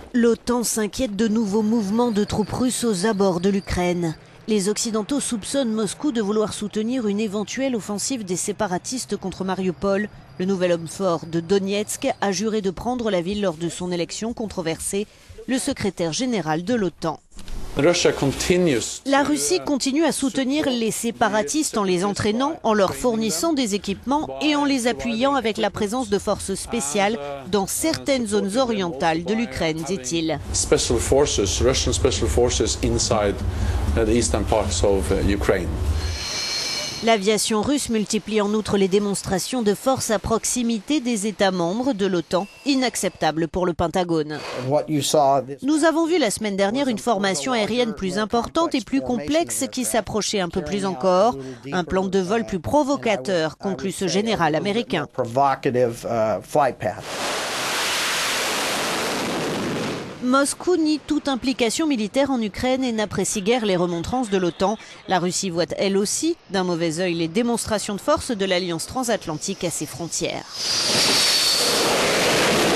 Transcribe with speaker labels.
Speaker 1: L'OTAN s'inquiète de nouveaux mouvements de troupes russes aux abords de l'Ukraine. Les Occidentaux soupçonnent Moscou de vouloir soutenir une éventuelle offensive des séparatistes contre Mariupol. Le nouvel homme fort de Donetsk a juré de prendre la ville lors de son élection controversée, le secrétaire général de l'OTAN. La Russie continue à soutenir les séparatistes en les entraînant, en leur fournissant des équipements et en les appuyant avec la présence de forces spéciales dans certaines zones orientales de l'Ukraine, dit-il. L'aviation russe multiplie en outre les démonstrations de force à proximité des États membres de l'OTAN, inacceptable pour le Pentagone. Nous avons vu la semaine dernière une formation aérienne plus importante et plus complexe qui s'approchait un peu plus encore. Un plan de vol plus provocateur, conclut ce général américain. Moscou nie toute implication militaire en Ukraine et n'apprécie guère les remontrances de l'OTAN. La Russie voit elle aussi d'un mauvais œil les démonstrations de force de l'Alliance transatlantique à ses frontières.